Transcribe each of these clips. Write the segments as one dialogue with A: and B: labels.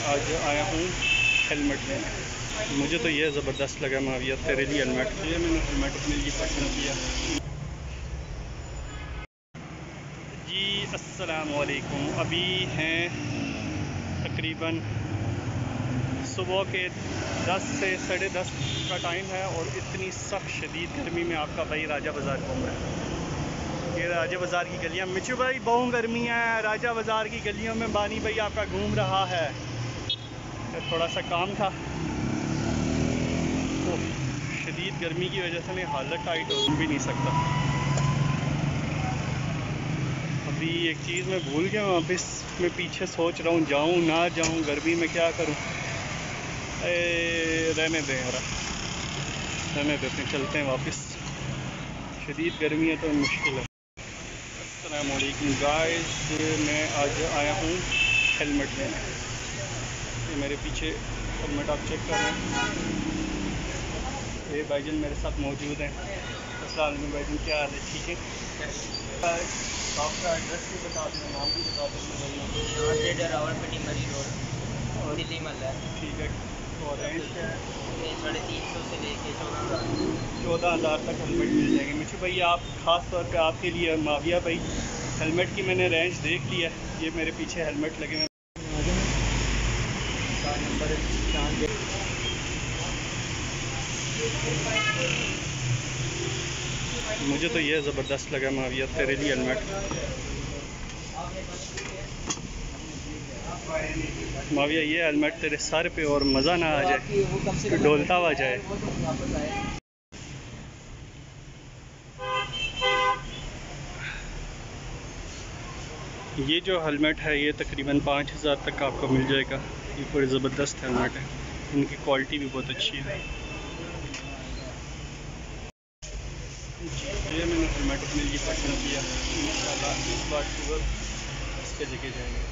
A: आज आया हूँ हेलमेट लेने। मुझे तो ये ज़बरदस्त लगा माविया तेरे लिए हेलमेट। ये मैंने हेलमेट अपने लिए पसंद किया। जी अस्सलाम वालेकुम। अभी हैं तकरीबन सुबह के 10 से 10:30 का टाइम है और इतनी सख्त शदीद गर्मी में आपका भाई राजा बाज़ार घूम रहा है। ये राजा बाज़ार की गलियाँ, मिचू भाई बहुत गर्मी है, राजा बाज़ार की गलियों में बानी भाई आपका घूम रहा है। तो थोड़ा सा काम था तो शदीद गर्मी की वजह से मैं हालत टाइट हो भी नहीं सकता। अभी एक चीज़ मैं भूल गया हूँ, वापस मैं पीछे सोच रहा हूँ जाऊँ ना जाऊँ, गर्मी में क्या करूँ। रहने दें यार, रहने देते हैं, चलते हैं वापस। शदीद गर्मी है तो मुश्किल है। अस्सलामुअलैकुम गाइस, मैं आज आया हूँ हेलमेट लेने। ये मेरे पीछे हेलमेट आप चेक कर रहे हैं। ये भाईजान मेरे साथ मौजूद हैं। अस्सलाम वालेकुम भाईजान, क्या हाल है? ठीक है। आपका एड्रेस भी बता दें, नाम भी बता दें।
B: रावलपिंडी मरी रोड
A: और
B: दिल्ली महल है।
A: ठीक है। और रेंज क्या है?
B: 350 से लेके 14,000।
A: 14,000 तक हेलमेट मिल जाएंगे। मिठू भाई, आप ख़ास तौर पे आपके लिए माविया भाई, हेलमेट की मैंने रेंज देख ली है। ये मेरे पीछे हेलमेट लगे हुए हैं। मुझे तो ये ज़बरदस्त लगा माविया तेरे लिए हेलमेट। माविया ये हेलमेट तेरे सर पे और मज़ा ना आ जाए, तो डोलता हुआ जाए। ये जो हेलमेट है ये तकरीबन 5,000 तक आपको मिल जाएगा। ये बड़ी ज़बरदस्त हेलमेट है, इनकी क्वालिटी भी बहुत अच्छी है। ये मैंने हेलमेट अपने लिए पसंद किया। इंशाल्लाह इस बार टूर इसके जगह जाएंगे।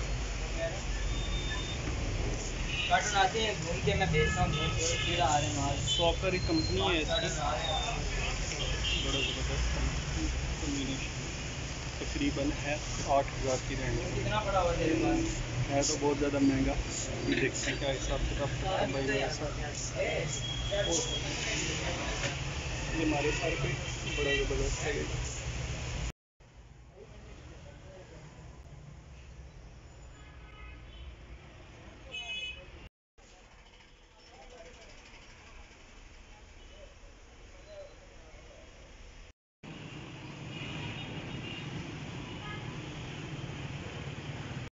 B: कार्टून आते हैं, घूम के मैं भेजता हूँ, कीड़ा आ रहे हैं।
A: सॉकर एक कंपनी है इसकी, बड़ा ज़बरदस्त कॉम्बिनेशन, तकरीबन है 8,000 की रेंज।
B: कितना बड़ा हुआ तेरे पास?
A: है तो बहुत ज़्यादा महंगा। देखते हैं क्या हिसाब किताब करते हैं भाई मेरे साथ। ये हमारे सर पे बड़ा ज़बरदस्त है।